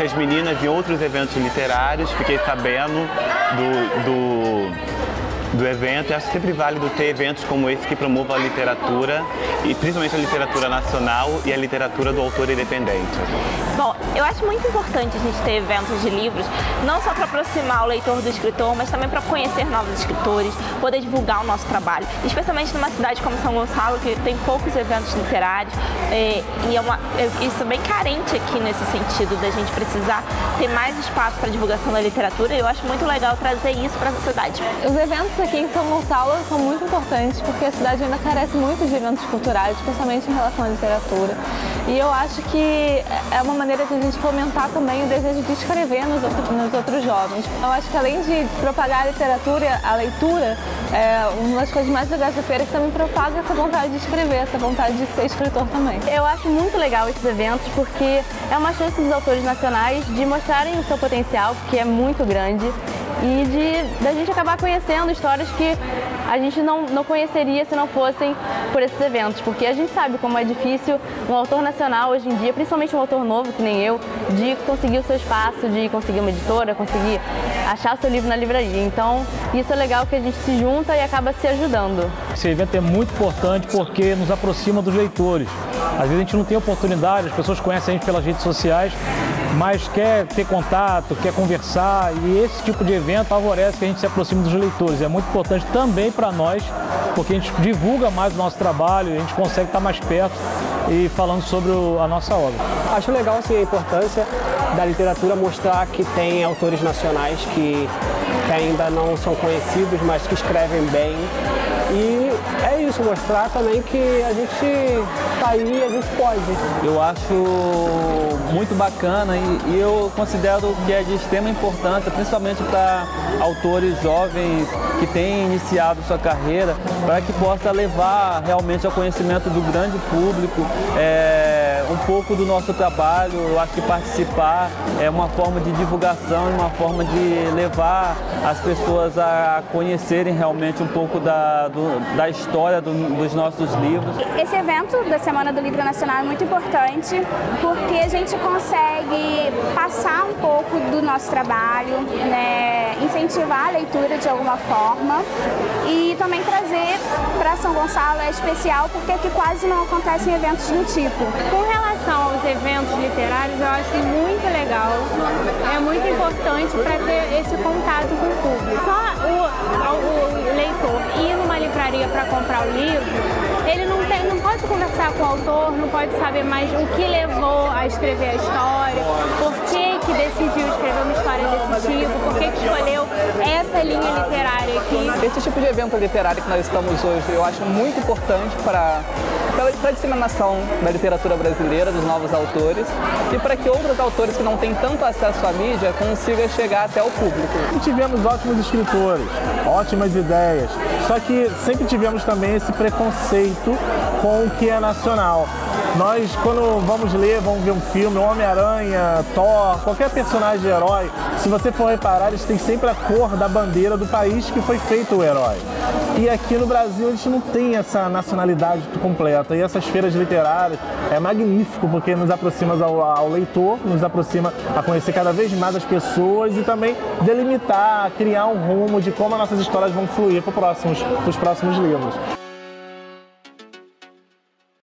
as meninas em outros eventos literários, fiquei sabendo do evento, e acho sempre válido ter eventos como esse que promovam a literatura, e principalmente a literatura nacional e a literatura do autor independente. Bom, eu acho muito importante a gente ter eventos de livros, não só para aproximar o leitor do escritor, mas também para conhecer novos escritores, poder divulgar o nosso trabalho, especialmente numa cidade como São Gonçalo, que tem poucos eventos literários, isso é bem carente aqui nesse sentido, da gente precisar ter mais espaço para divulgação da literatura, e eu acho muito legal trazer isso para a sociedade. Os eventos aqui em São Gonçalo são muito importantes, porque a cidade ainda carece muito de eventos culturais, especialmente em relação à literatura. E eu acho que é uma maneira de a gente fomentar também o desejo de escrever nos outros jovens. Eu acho que além de propagar a literatura, a leitura, uma das coisas mais legais da feira é que também propaga essa vontade de escrever, essa vontade de ser escritor também. Eu acho muito legal esses eventos porque é uma chance dos autores nacionais de mostrarem o seu potencial, que é muito grande, e da gente acabar conhecendo histórias que a gente não conheceria se não fossem por esses eventos, porque a gente sabe como é difícil um autor nacional hoje em dia, principalmente um autor novo, que nem eu, de conseguir o seu espaço, de conseguir uma editora, conseguir achar o seu livro na livraria. Então, isso é legal, que a gente se junta e acaba se ajudando. Esse evento é muito importante porque nos aproxima dos leitores. Às vezes a gente não tem oportunidade, as pessoas conhecem a gente pelas redes sociais, mas quer ter contato, quer conversar, e esse tipo de evento favorece que a gente se aproxime dos leitores. É muito importante também para nós, porque a gente divulga mais o nosso trabalho, a gente consegue estar mais perto e falando sobre a nossa obra. Acho legal assim, a importância da literatura mostrar que tem autores nacionais que ainda não são conhecidos, mas que escrevem bem. E é isso, mostrar também que a gente está aí e a gente pode. Eu acho muito bacana e eu considero que é de extrema importância, principalmente para autores jovens que têm iniciado sua carreira, para que possa levar realmente ao conhecimento do grande público um pouco do nosso trabalho. Eu acho que participar é uma forma de divulgação, uma forma de levar as pessoas a conhecerem realmente um pouco da história dos nossos livros. Esse evento da Semana do Livro Nacional é muito importante porque a gente consegue passar um pouco do nosso trabalho, né, incentivar a leitura de alguma forma e também trazer para São Gonçalo é especial porque aqui quase não acontecem eventos do tipo. Com relação aos eventos literários, eu acho muito legal, é muito importante para ter esse contato com o público. Só o leitor ir numa livraria para comprar o livro, ele não pode conversar com o autor, não pode saber mais o que levou a escrever a história, por que decidiu escrever uma história desse tipo, por que escolheu essa linha literária aqui. Esse tipo de evento literário que nós estamos hoje, eu acho muito importante para a disseminação da literatura brasileira, dos novos autores, e para que outros autores que não têm tanto acesso à mídia consigam chegar até o público. E tivemos ótimos escritores, ótimas ideias, só que sempre tivemos também esse preconceito com o que é nacional. Nós, quando vamos ver um filme, Homem-Aranha, Thor, qualquer personagem herói, se você for reparar, eles têm sempre a cor da bandeira do país que foi feito o herói. E aqui no Brasil a gente não tem essa nacionalidade completa. E essas feiras literárias é magnífico, porque nos aproxima ao leitor, nos aproxima a conhecer cada vez mais as pessoas e também delimitar, criar um rumo de como as nossas histórias vão fluir para os próximos livros.